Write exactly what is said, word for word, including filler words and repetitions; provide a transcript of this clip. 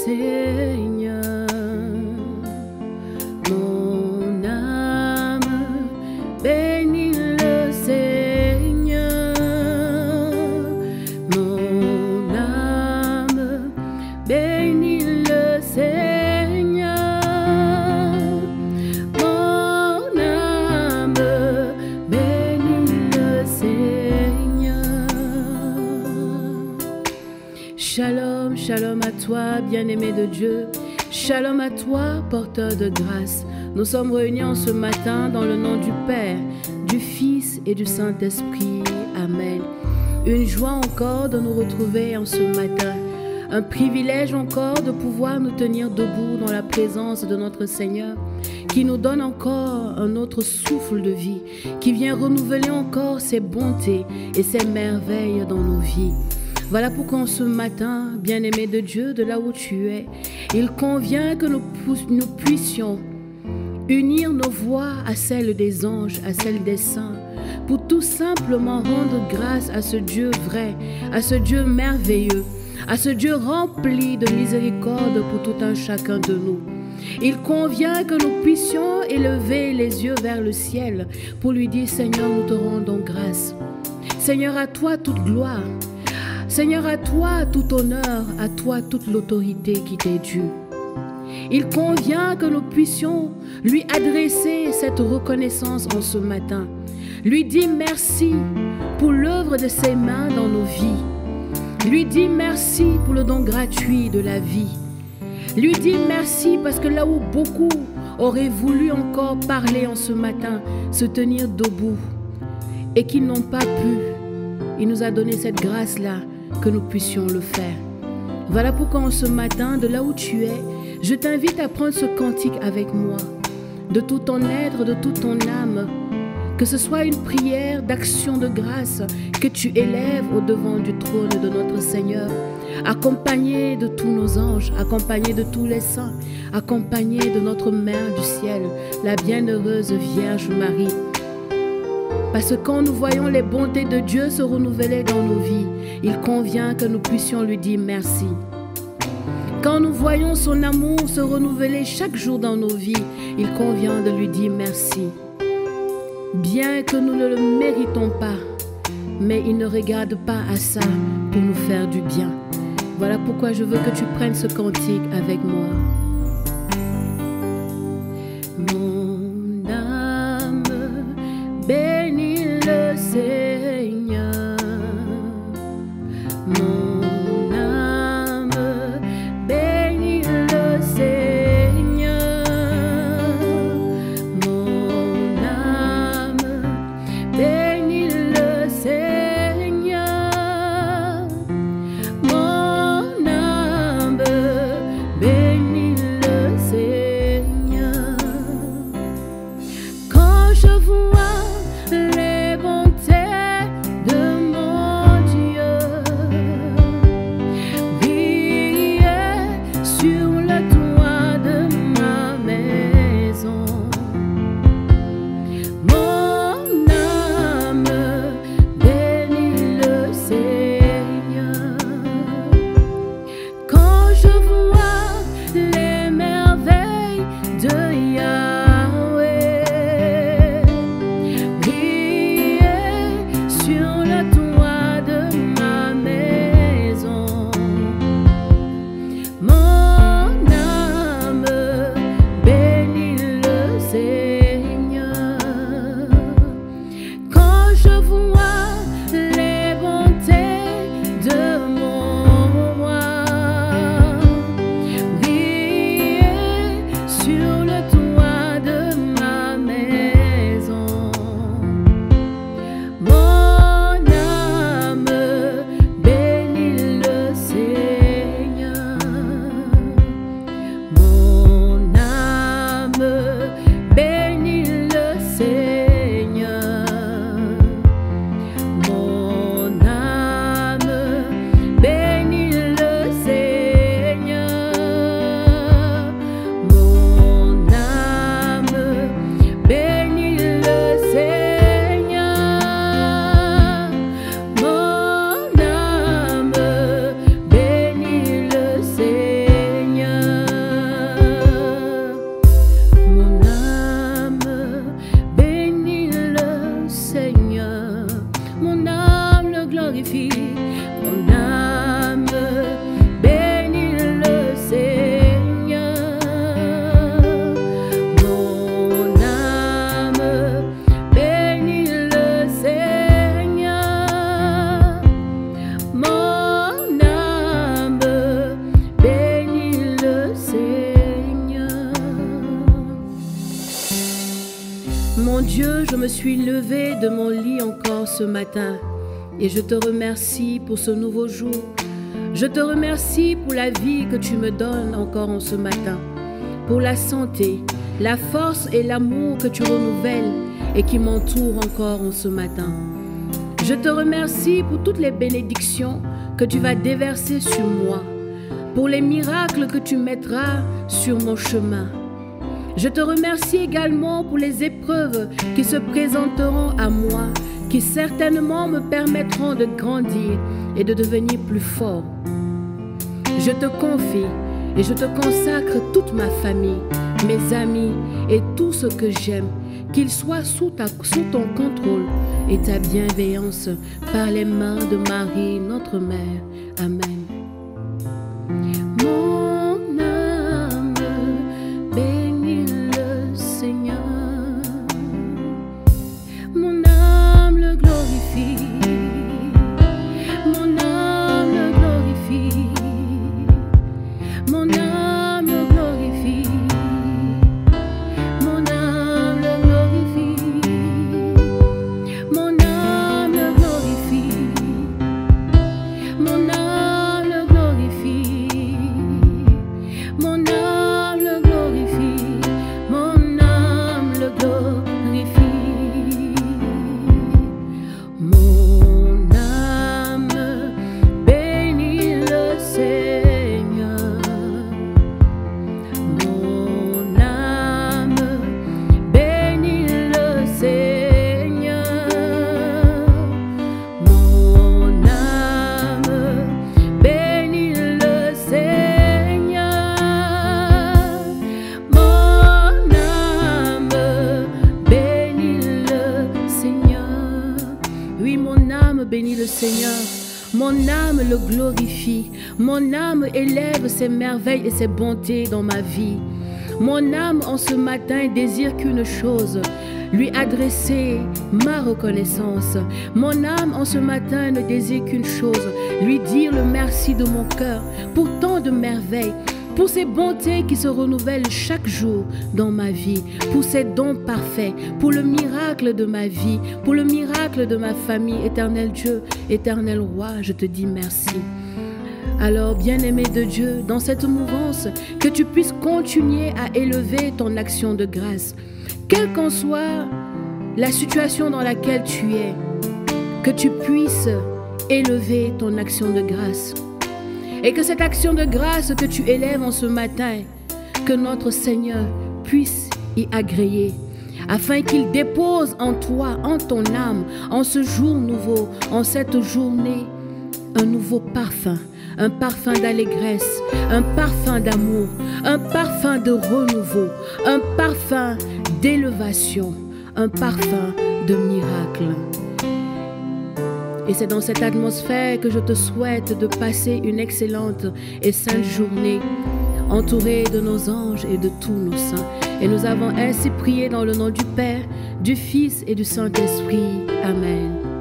Seigneur. Mon âme bénit le Seigneur. Mon âme bénit le Seigneur. Mon âme bénit le Seigneur. Shalom, shalom à toi, bien-aimé de Dieu. Shalom à toi, porteur de grâce. Nous sommes réunis en ce matin dans le nom du Père, du Fils et du Saint-Esprit. Amen. Une joie encore de nous retrouver en ce matin. Un privilège encore de pouvoir nous tenir debout dans la présence de notre Seigneur, qui nous donne encore un autre souffle de vie, qui vient renouveler encore ses bontés et ses merveilles dans nos vies. Voilà pourquoi en ce matin, bien-aimé de Dieu, de là où tu es, il convient que nous, nous puissions unir nos voix à celles des anges, à celles des saints, pour tout simplement rendre grâce à ce Dieu vrai, à ce Dieu merveilleux, à ce Dieu rempli de miséricorde pour tout un chacun de nous. Il convient que nous puissions élever les yeux vers le ciel pour lui dire: Seigneur, nous te rendons grâce. Seigneur, à toi toute gloire. Seigneur, à toi tout honneur, à toi toute l'autorité qui t'est due. Il convient que nous puissions lui adresser cette reconnaissance en ce matin. Lui dire merci pour l'œuvre de ses mains dans nos vies. Lui dire merci pour le don gratuit de la vie. Lui dire merci parce que là où beaucoup auraient voulu encore parler en ce matin, se tenir debout et qu'ils n'ont pas pu, il nous a donné cette grâce-là, que nous puissions le faire. Voilà pourquoi en ce matin, de là où tu es, je t'invite à prendre ce cantique avec moi, de tout ton être, de toute ton âme, que ce soit une prière d'action de grâce que tu élèves au devant du trône de notre Seigneur, accompagné de tous nos anges, accompagné de tous les saints, accompagné de notre Mère du ciel, la bienheureuse Vierge Marie. Parce que quand nous voyons les bontés de Dieu se renouveler dans nos vies, il convient que nous puissions lui dire merci. Quand nous voyons son amour se renouveler chaque jour dans nos vies, il convient de lui dire merci. Bien que nous ne le méritons pas, mais il ne regarde pas à ça pour nous faire du bien. Voilà pourquoi je veux que tu prennes ce cantique avec moi. Mon âme bénit le Seigneur. Mon âme bénit le Seigneur. Mon âme bénit le Seigneur. Mon âme bénit le Seigneur. Quand je vois les bontés de mon Dieu briller sur le toit de ma maison, mon âme bénit le Seigneur. Quand je vois les merveilles de Yahweh briller sur le toit de ma maison, mon âme bénit le Seigneur. Quand je vois les bontés de mon roi je me suis levée de mon lit encore ce matin et je te remercie pour ce nouveau jour. Je te remercie pour la vie que tu me donnes encore en ce matin, pour la santé, la force et l'amour que tu renouvelles et qui m'entourent encore en ce matin. Je te remercie pour toutes les bénédictions que tu vas déverser sur moi, pour les miracles que tu mettras sur mon chemin. Je te remercie également pour les épreuves qui se présenteront à moi, qui certainement me permettront de grandir et de devenir plus fort. Je te confie et je te consacre toute ma famille, mes amis et tout ce que j'aime, qu'ils soient sous, ta, sous ton contrôle et ta bienveillance par les mains de Marie, notre Mère. Amen. Mon âme bénit le Seigneur, mon âme le glorifie, mon âme le glorifie, mon âme le glorifie, mon âme le glorifie, mon âme le glorifie, mon âme le glorifie, mon âme le glorifie, mon âme le glorifie. Mon âme bénit le Seigneur, mon âme bénit le Seigneur, mon âme bénit le Seigneur, mon âme bénit le Seigneur. Oui, mon âme bénit le Seigneur, mon âme le glorifie, mon âme élève ses merveilles et ses bontés dans ma vie. Mon âme en ce matin désire qu'une chose, lui adresser ma reconnaissance. Mon âme en ce matin ne désire qu'une chose, lui dire le merci de mon cœur pour tant de merveilles, pour ces bontés qui se renouvellent chaque jour dans ma vie, pour ces dons parfaits, pour le miracle de ma vie, pour le miracle de ma famille. Éternel Dieu, éternel Roi, je te dis merci. Alors, bien-aimé de Dieu, dans cette mouvance, que tu puisses continuer à élever ton action de grâce, quelle qu'en soit la situation dans laquelle tu es, que tu puisses élever ton action de grâce. Et que cette action de grâce que tu élèves en ce matin, que notre Seigneur puisse y agréer, afin qu'il dépose en toi, en ton âme, en ce jour nouveau, en cette journée, un nouveau parfum, un parfum d'allégresse, un parfum d'amour, un parfum de renouveau, un parfum d'élévation, un parfum de miracle. Et c'est dans cette atmosphère que je te souhaite de passer une excellente et sainte journée, entourée de nos anges et de tous nos saints. Et nous avons ainsi prié dans le nom du Père, du Fils et du Saint-Esprit. Amen.